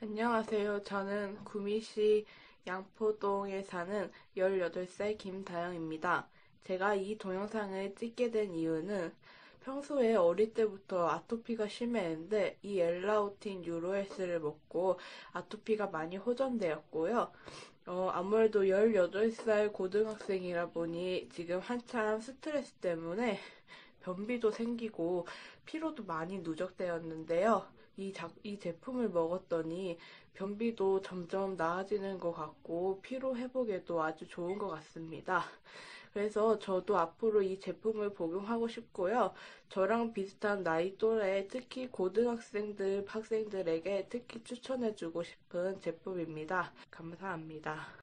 안녕하세요. 저는 구미시 양포동에 사는 18살 김다영입니다. 제가 이 동영상을 찍게 된 이유는 평소에 어릴 때부터 아토피가 심했는데 이 엘라우틴 유로에스를 먹고 아토피가 많이 호전되었고요. 아무래도 18살 고등학생이라 보니 지금 한참 스트레스 때문에 변비도 생기고 피로도 많이 누적되었는데요. 이 제품을 먹었더니 변비도 점점 나아지는 것 같고 피로 회복에도 아주 좋은 것 같습니다. 그래서 저도 앞으로 이 제품을 복용하고 싶고요. 저랑 비슷한 나이 또래, 특히 고등학생들, 학생들에게 특히 추천해주고 싶은 제품입니다. 감사합니다.